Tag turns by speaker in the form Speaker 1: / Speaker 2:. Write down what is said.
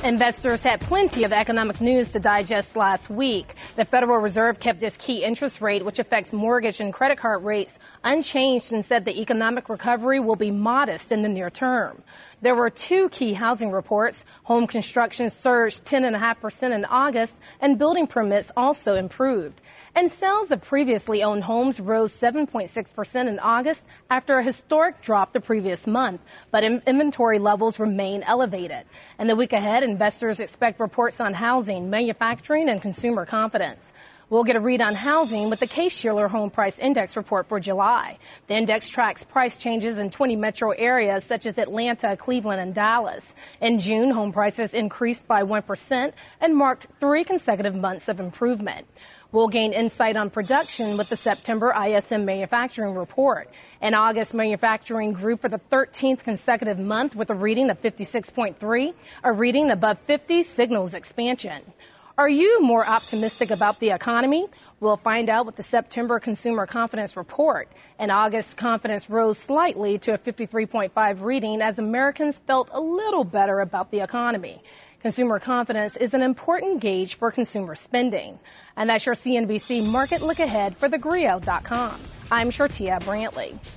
Speaker 1: Investors had plenty of economic news to digest last week. The Federal Reserve kept its key interest rate, which affects mortgage and credit card rates, unchanged and said the economic recovery will be modest in the near term. There were two key housing reports. Home construction surged 10.5% in August, and building permits also improved. And sales of previously owned homes rose 7.6% in August after a historic drop the previous month, but inventory levels remain elevated. In the week ahead, investors expect reports on housing, manufacturing, and consumer confidence. We'll get a read on housing with the Case-Shiller Home Price Index report for July. The index tracks price changes in 20 metro areas such as Atlanta, Cleveland, and Dallas. In June, home prices increased by 1% and marked 3 consecutive months of improvement. We'll gain insight on production with the September ISM manufacturing report. In August, manufacturing grew for the 13th consecutive month with a reading of 56.3. A reading above 50 signals expansion. Are you more optimistic about the economy? We'll find out with the September Consumer Confidence Report. In August, confidence rose slightly to a 53.5 reading as Americans felt a little better about the economy. Consumer confidence is an important gauge for consumer spending. And that's your CNBC Market Look Ahead for thegrio.com. I'm Shortia Brantley.